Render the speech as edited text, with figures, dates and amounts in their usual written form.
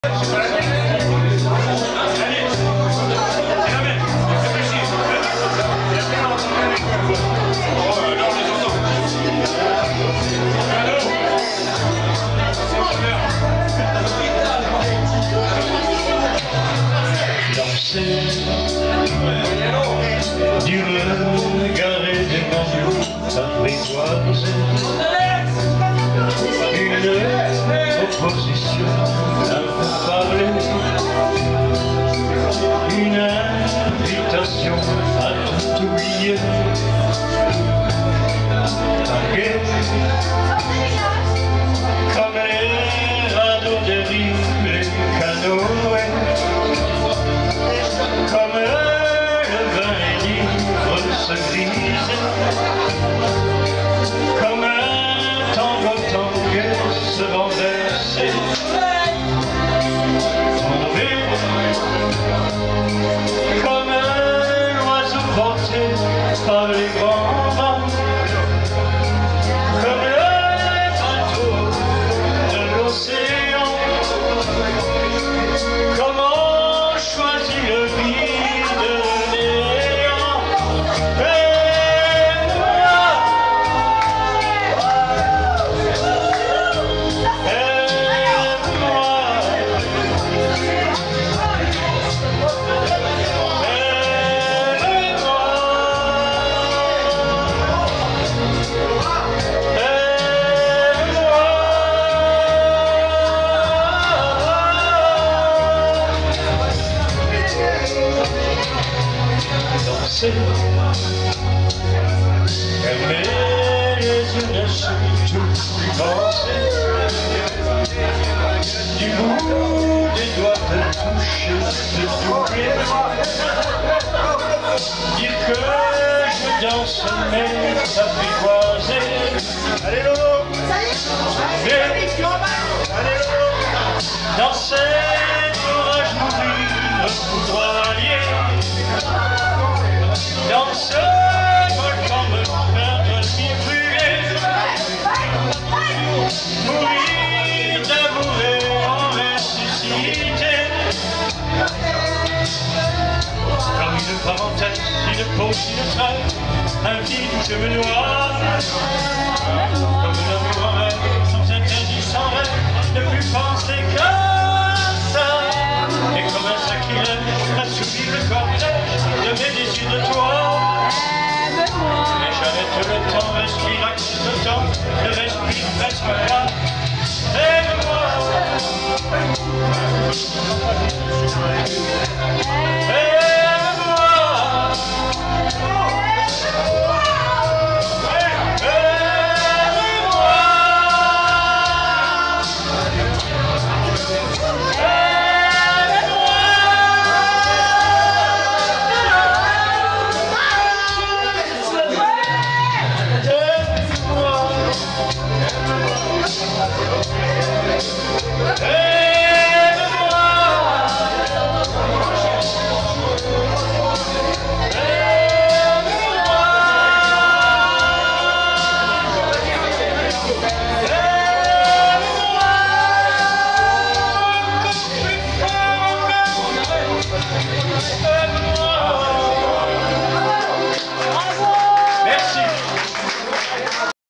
Du regard et des mains apprivoisées, une opposition à vous parler, une invitation à tout oublier, tanguer comme les radeaux des rives, les canoës, comme le vin et l'ivre se grise, comme un tango tangué se renverser, tomber, comme un oiseau porté par les grands vents, comme le bateau de l'océan. Comment choisir le vide, le néant? Danser, fermer les yeux, ne surtout plus penser, du bout des doigts de toucher, de doubler, dire que je danse mais s'apprivoiser. Allez Lolo, allez Lolo, danser, courage mourir, foudroyer. Dans ce volcan me perdre si brûlé, mourir d'amour et en ressusciter, comme une parenthèse, une pause, une trêve, un vide où je me noie, comme l'amour en rêve, sans interdit, sans rêve, ne plus penser qu'à ça, et comme un sacrilège, assouvir le cortège de mes désirs de toi. Et j'arrête le temps, respire à cause de temps, ne respire presque pas. Aime-moi.